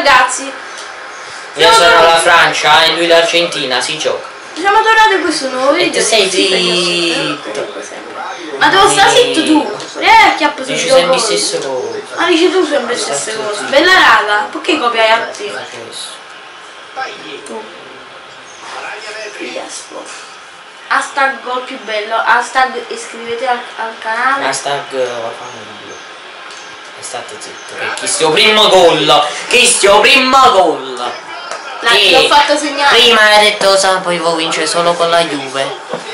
ragazzi. Io sono la Francia e lui l'Argentina, si gioca. Siamo tornati in questo nuovo video. Sei zitto. Ma devo stare zitto tu. Chiappo Dici sempre stesse cose. Ma dici tu sempre le stesse cose. Bella raga, perché copiai a te? Tu. Hashtag gol più bello, hashtag iscrivetevi al canale. Hashtag vaffanculo. E state zitto. Che chi sto primo gol. Chi sto primo gol. L'ho fatto segnare. Prima hai detto poi voi vince solo con la Juve.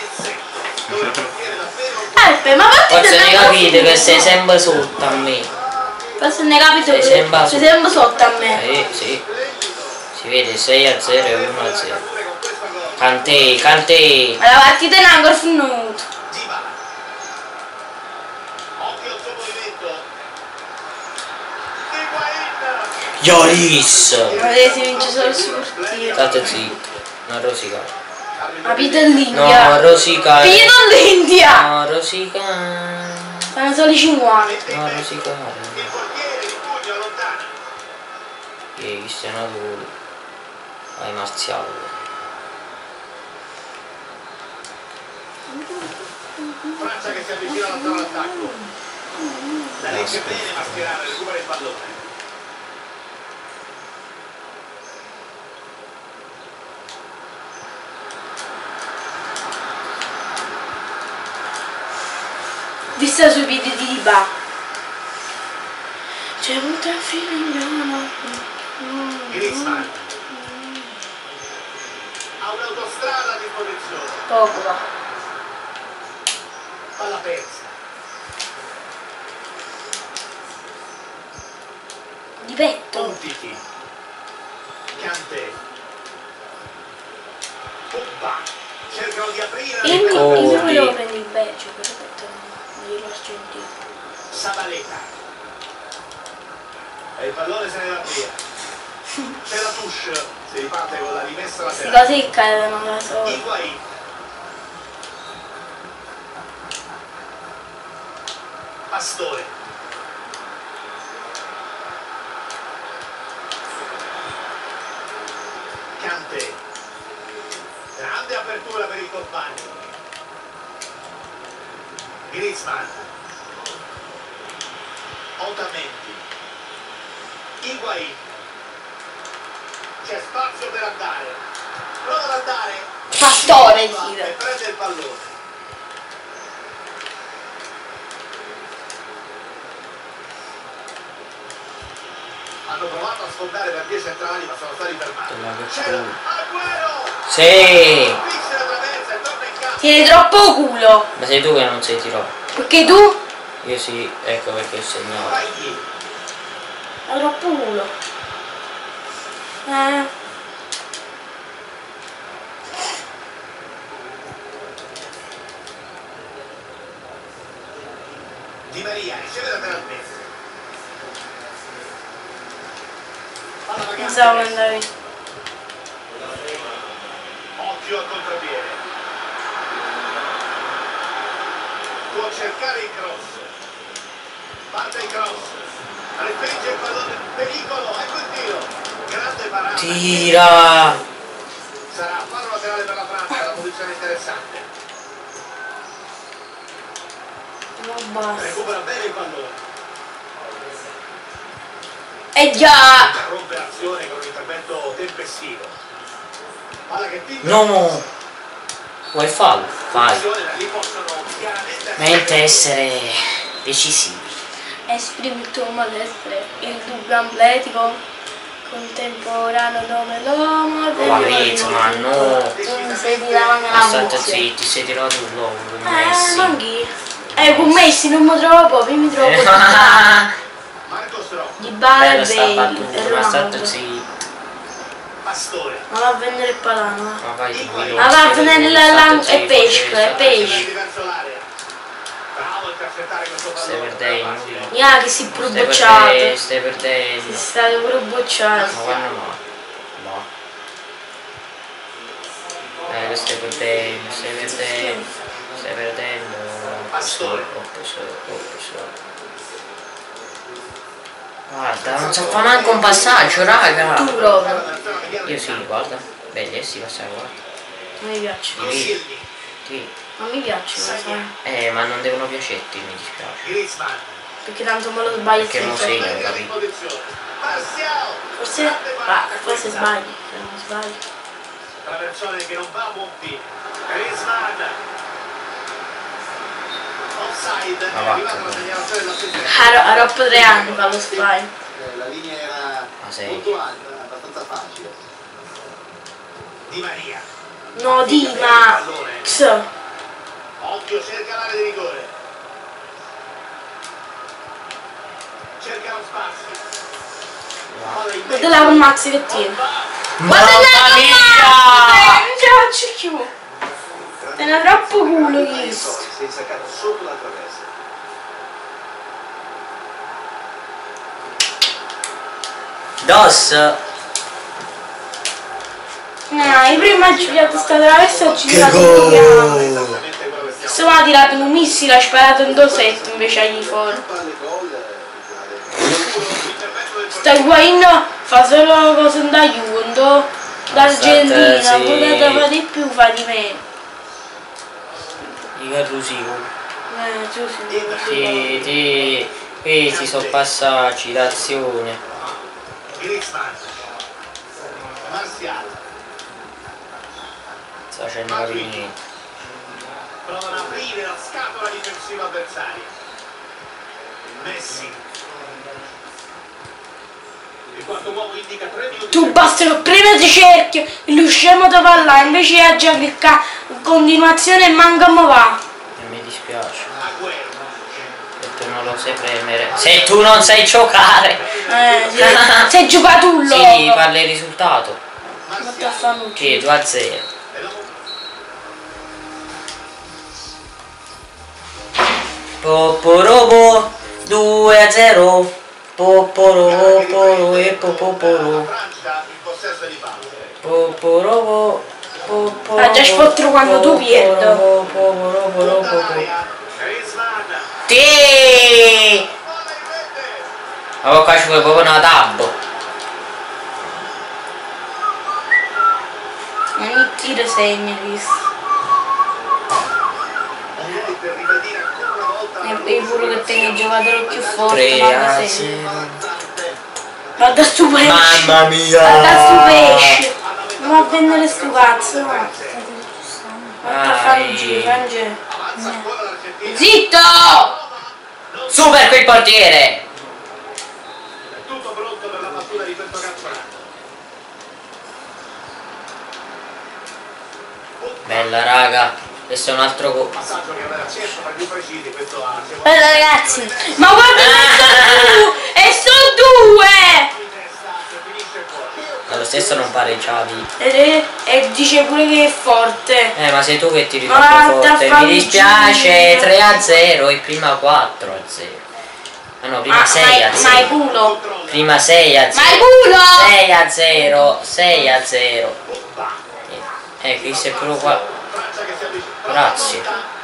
Ma forse ne capite che sei sempre sotto a me. Forse ne capite che sei sempre sotto a me. Sì. Si vede 6-0 e 1-0. Kanté. La partita è ancora finita. Lloris. Vedete, si vince solo su portiere. State zitto, non rosicare. Ma Pito l'India. No, rosicare. Pito l'India. No, rosicare. Sono solo 50. No, rosicare. Cristiano Ronaldo. Vai Marziale. Francia che si avvicina alla zona d'attacco. Da lì che bene Mascherano, recupera il pallone. Vista sui video di Iba. C'è avuta figliona. Griezmann. Ha un'autostrada a disposizione. Poco va. Palla persa. Di petto. Umtiti. Kanté. Pogba. Cercano di aprire. Io volevo prendere il Belgio, però petto non l'Argentina. Sabaleta. E il pallone se ne va via. C'è la touche. Si riparte con la rimessa laterale. Così cadono da solo. Higuaín. Pastore. Kanté. Grande apertura per il compagno. Griezmann. Otamendi. Higuaín. C'è spazio per andare. Prova ad andare. Pastore, E prende il pallone. Hanno provato a sfondare per vie centrali ma sono stati fermati. C'è Agüero! Sì. Finisce la traversa e torna in campo. Tieni troppo culo. Ma sei tu che non sei tirato. Perché tu? Io sì, ecco perché ho segnato. Vai. Hai troppo culo. Di Maria riceve lateralmente. Palla vagante. Non so quando andavi. Occhio al contropiede. Può cercare il cross. Parte il cross. Respinge il pallone. Pericolo. Ecco il tiro. Grande parata. Tira. Sarà fallo laterale per la Francia. La posizione interessante. Non basta. Recupera bene il pallone. Già. Interrompe l'azione con un intervento tempestivo. Palla che pinta. No. Vuoi farlo? Vai. Da lì possono chiaramente Mente essere decisivi. Esprimi il tuo malessere, il dubbio amletico, contemporaneo nome l'uomo Ma Griezmann, no. Tu non sei di davanti Ma alla state musica. zitti, sei tirato un uomo con Messi. Manghi. Con Messi non mi trovo proprio, mi trovo con Marcos Rocco. Di Bale Bella e sta battuta, Bale. ma state zitti. Pastore. Ma va a vendere il palano. Ma vai tu, Ma va a vendere e pesce, Verso l'area. Bravo a intercettare questo Stai pallone. perdendo. Che si è pure bocciato. Stai perdendo. Si è stato pure bocciato. Ma quando no? No. Che stai perdendo, stai perdendo. Stai perdendo. Pastore. Guarda, non so fa manco un passaggio, raga. Tu proprio. Io sì, guarda. Belli, si passa, guarda. Non mi piacciono. Sì. Non mi piacciono, sai. Ma non devono piacerti, mi dispiace. Perché tanto me lo sbaglio Perché non sempre. sei, capito? Forse. Forse sbagli. Se non sbagli. Traversone che non va a buon fine. Griezmann. Offside. È arrivata la segnalazione della sezione. A Roppo 3 anni fa lo spy. La linea era molto alta, abbastanza facile. Di Maria. No, Dima. X. Occhio, cerca l'area di rigore. Cerca lo spazio. Guarda là con Max che tiene. Mamma mia! Non ce la faccio più. Te ne troppo culo questo. Si è insaccato sotto la traversa. Dos! Io prima ho girato sta traversa e ho girato un piano. Esattamente quello che stiamo Questo mi ha tirato un missile, ha sparato in 2-7 invece agli fuori. Sta Higuain fa solo cose da Juventus, d'Argentina, Sì. potete fare di più, fa di meno. I Carrusico. Tu sì. Sì. Questi sono passaggi d'azione. Griezmann. Martial. Sta facendo capire niente. Provano ad aprire la scatola difensiva avversaria. Messi. Il quarto uomo indica 3 minuti. Tu basta che prima ti cerchio e lo scemo da là, invece è già clicca in continuazione e manca mo va. Mi dispiace. Agüero. Se tu non lo sai premere. Se tu non sai giocare! Sei giocatullo! Sì, devi fare il risultato. Martial. Sì, 2-0. Poporobo 2-0. Poporobo e popoporo. Francia in possesso di palla. Poporobo. Ah, già sfottro quando tu pierdi. Griezmann. Sì! Ma qua ci vuole proprio una tabbo. Ogni tiro segna questo. Per ribadire ancora una volta E pure che tenga il giocatore più forte, 3-0. Guarda sto pesce! Mamma mia! Guarda sto pesce! Non va a vendere sto cazzo, no? Guarda a fare il giro, Frange. avanza ancora l'Argentina. Zitto! Super quel portiere! È tutto pronto per la battuta di questo campionato. Bella raga, questo è un altro gol. Passaggio che aveva accesso per più precisi, questo ha Bella ragazzi! Ma guarda che sono due! finisce fuori. Ma lo stesso non pareggiavi. E dice pure che è forte. Ma sei tu che tiri Ma troppo guarda, forte. Mi fammi dispiace, giro. 3-0 e prima 4-0. Ah no, prima 6-0. Ma è culo! Prima 6-0. Ma è culo! 6-0. 6-0. Questo è proprio qua. Francia che si avvicina. Grazie.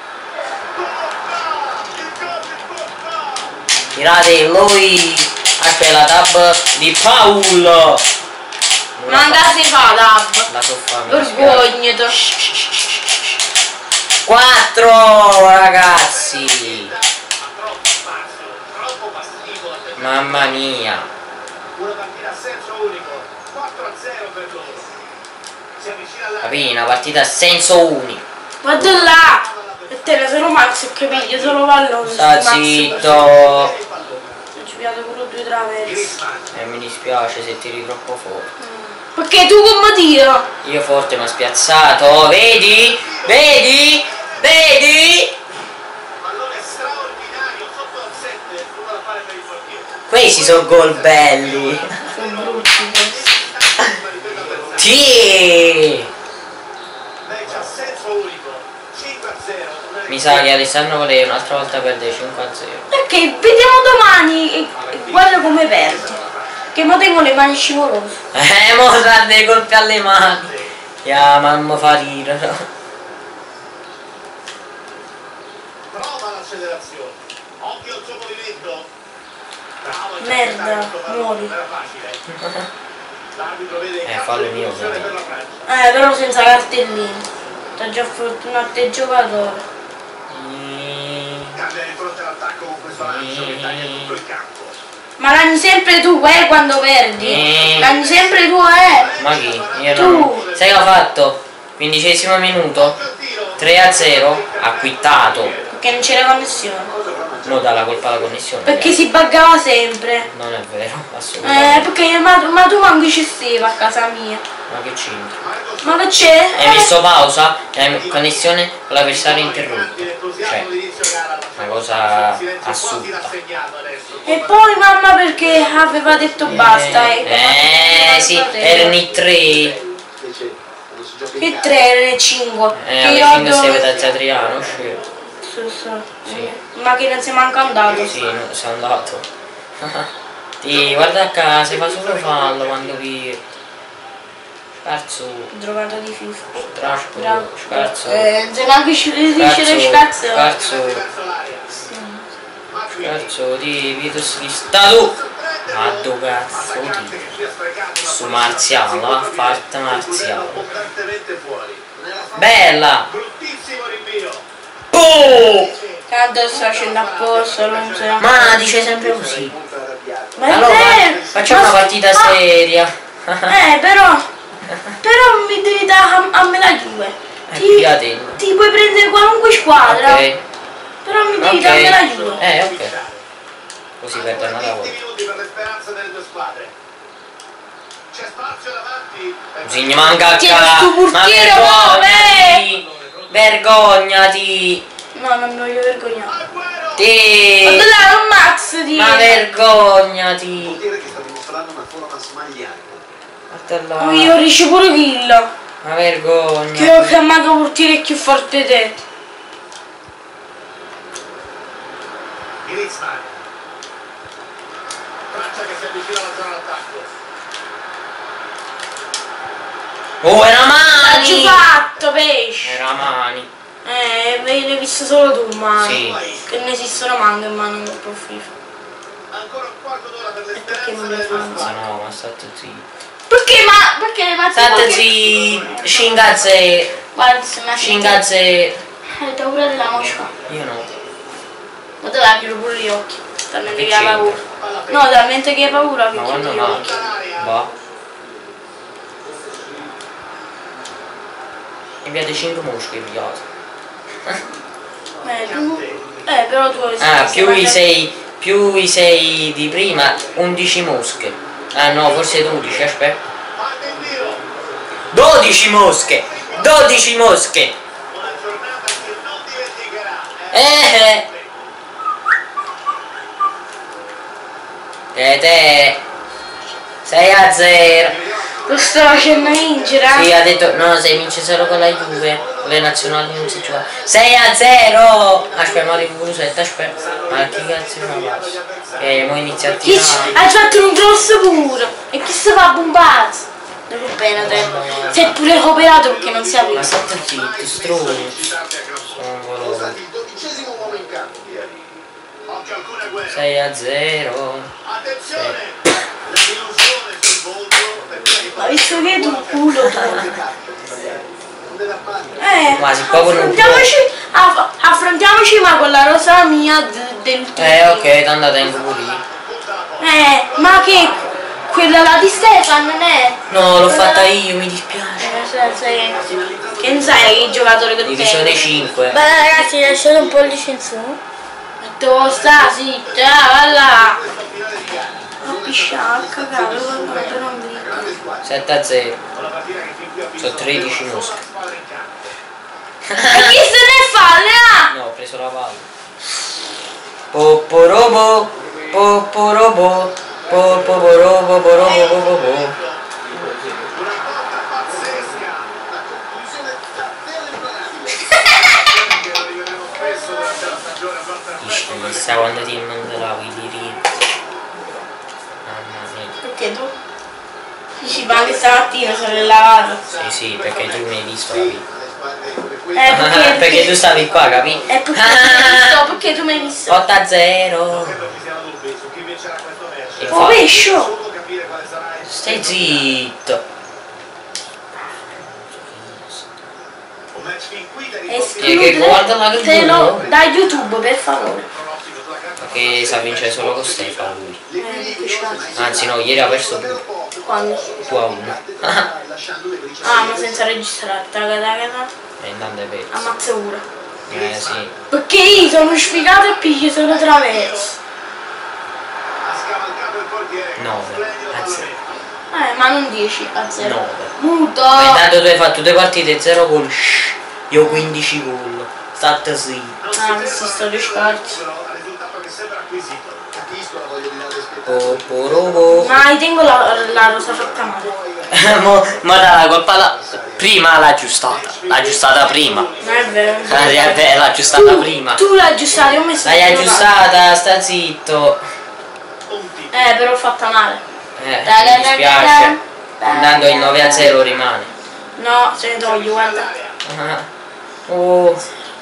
Tirate lui. Aspetta la tab di Paul. Manca si fa, Dab! La soffame. Vergognato! 4 ragazzi. Troppo passivo l'atteggiamento. Mamma mia. Una partita a senso unico. 4-0 per loro. Si avvicina alla Capì? Una partita a senso unico. Guarda là! E te ne sono Max che piglia solo pallone. Sta Max. zitto. Ho giocato pure 2 traverse. Griezmann. Mi dispiace se tiri troppo forte. Perché tu come tiro? Io forte mi ha spiazzato. Vedi? Vedi? Vedi? Pallone straordinario sotto al 7, tutto da fare per il portiere. Questi sono gol belli. Sono brutti questi. Sì. Match a senso unico. 5-0. Mi sa che Alessandro voleva un'altra volta perdere 5-0. Perché vediamo domani e guarda come perdo. Che mo tengo le mani scivolose. Mo sa dei colpi alle mani. Ya mamma fa ridere. Prova l'accelerazione. Occhio al suo movimento. Bravo, Merda, muori. era facile. L'arbitro vede in campo fallo mio, punizione per la Francia. Però senza cartellino. T'ha già fortunato te giocatore. Cambia di fronte all'attacco con questo lancio che taglia tutto il campo. Ma l'hanno sempre tu, quando perdi. L'hanno sempre tu, Ma chi? Io Tu. no. Sai che ho fatto? 15° minuto, 3-0, ha quittato. Perché non c'era connessione. Non dà la colpa alla connessione. Perché si buggava sempre. Non è vero, assolutamente. Perché ma tu manco ci stai a casa mia. Ma che c'entra? Ma che c'è? Hai messo pausa e la connessione con l'avversario interrotto. Cioè, una cosa assurda. E poi mamma perché aveva detto basta. Sì, erano i 3. Che 3 e 5. Alle 5 sei venuto a Triano, Sì. Ma che non sei manco andato. Sì, non sei andato. Ti guarda qua, si fa solo fallo quando vi. Scarso. Drogato di FIFA. Trasco. Scarso. Se manco ci dice le scarse. Scarso di Vitus di Stato. Ma do cazzo di. Su Marziale, la fatta Marziale. Bella! Bruttissimo rinvio. Oh! Tanto sta facendo apposta, non so. Ma dice sempre così. Ma è Allora vero! facciamo una partita seria. Però mi devi dare a me la Juve. Piatino. Ti puoi prendere qualunque squadra. Ok. Però mi devi dare a me la Juve. Ok. Così perdono la volta. 20 minuti per le speranze delle due squadre. C'è spazio davanti. Bisogna manca Tieni sto portiere, vergognati! Vergognati! No, non mi voglio vergognare. Ti! Ma dai, un Max di. Ma vergognati! Portiere che sta dimostrando una forma smagliante. Guarda là. Io riesci pure kill. Ma vergogna! Che ho chiamato portiere più forte di te. Griezmann. Francia che si avvicina alla zona d'attacco. Oh, era L'ha già mani! fatto, pesce. Era mani. L'hai visto solo tu, ma. Sì. Che ne esistono manco in mano un po' FIFA. Ancora un quarto d'ora per le perché non speranze le delle due fanno? Ma squadre. no, ma state zitto. Perché ma State zitto! Shingazze! Guarda, se mi Shingazze! hai paura della mosca. Io no. Ma te la chiudo pure gli occhi. Talmente Che che hai c'entra? paura. No, talmente che hai paura che Ma chiudi quando gli no? occhi. Va. E via dei 5 mosche pigliato. Però tu Più i 6 di prima, 11 mosche. Ah no, forse 12, aspetta. Parte in tiro. 12 mosche! 12 mosche! Una giornata che non dimenticherà. Te 6-0. lo sto facendo vincere. Sì, ha detto no, se vince solo con la Juve, con le nazionali non si gioca. 6-0! Aspetta, ma arrivo 7, aspetta. Ma che cazzo fa? Mo inizia a tirare. Hai fatto un grosso pure. E chi si fa bombato? Non va bene te. Sei pure cooperato perché non si Ma apre. state zitto, stronzo. Usati il 12° uomo in campo ieri. Occhio al Kun Agüero. 6-0. Attenzione. La illusione sul volto per quella che Ma visto che è tu culo tu. Non deve apparire. Quasi proprio non affrontiamoci ma con la rosa mia del tutto. Ok, tanto tengo pure io. Ma che quella là di Stefan non è? No, l'ho fatta io, mi dispiace. Che non sai che giocatore che tu sei? Divisione 5. Beh ragazzi, lasciate un pollice in su. Dove sta zitta, va là. Ma pisciare, cagare, però non mi dico. 7-0. Sono 13 mosche. E chi se ne fa, Lea? No, ho preso la palla. Poporobo, poporobo, poporobo, poporobo. una botta pazzesca. La conclusione davvero implacabile. Che lo rivedremo spesso durante la stagione. Gol perfetto. Chissà quando ti manderà i tiri. Mamma mia. Perché tu? Dici, ma anche stamattina sono lavato. Sì, perché tu mi hai visto, capito? Alle squadre come questa Perché tu stavi qua, capito? Perché tu mi hai visto? 8-0. Credo ci siano dubbi su chi vincerà questo Oh, pescio! Solo capire quale sarà il Stai zitto. un match fin qui da Che guarda la Escludetelo da YouTube, per favore. pronostico sulla carta. Che sa vincere solo con Stefano lui. Peccato. Anzi no, ieri ha perso tu. Quando? Tu a uno. Ah, ma senza registrare. Taca, taca, taca. E intanto è vero. Ammazza pure. Sì. Perché io sono sfigato e pigli solo traverso. Ha scavalcato il portiere. 9 Splendido a 0. pallone. Ma non 10 a 0. 9. Muto! Ma intanto tu hai fatto 2 partite 0 gol. Io 15 gol. State zitto. Non Ah, si questi ferma sto di al scarsi. risultato che sembra acquisito. Capisco la voglia di dare spettacolo. Poporobo. Ma io tengo la rosa fatta male. Ma dai, la colpa prima l'ha aggiustata prima. Non è vero. L'ha aggiustata prima. Tu l'hai aggiustata, io ho messo L'hai il aggiustata, sta zitto. Punti. però ho fatta male. Mi dispiace. Andando il 9 a 0 rimane. No, se ne togli, guarda. Ah. Oh.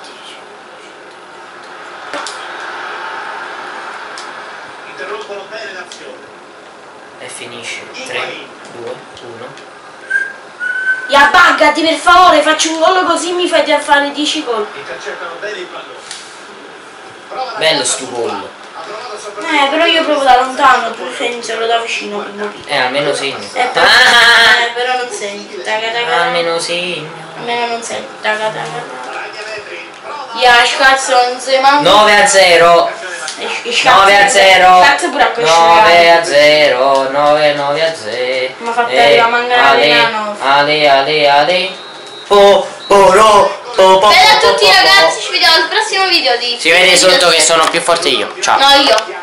Interrompono bene l'azione. E finisce. 3, 2, 1. Ya buggati per favore, faccio un gol così mi fai fare 10 gol. Intercettano bene il pallone. Prova la Bello palla sto sul gol. palo. Ha provato a sopravvivere. Però io proprio da lontano, tu segni solo da vicino. Quindi. Almeno segno. Però non segni. Taca, taca. Almeno segno. Almeno non segni. Taca, taca. Ragna metri. Prova. Ya, cazzo, non sei manco. 9 a 0. 9 a 0. Cazzo pure a questo. 9 a 0. 9 a 0. Mi ha fatto arrivare a mangiare la 9. Ale. Poporo. Bella a tutti ragazzi, ci vediamo al prossimo video di... Si vede sotto che sono più forte io. Ciao. No, io.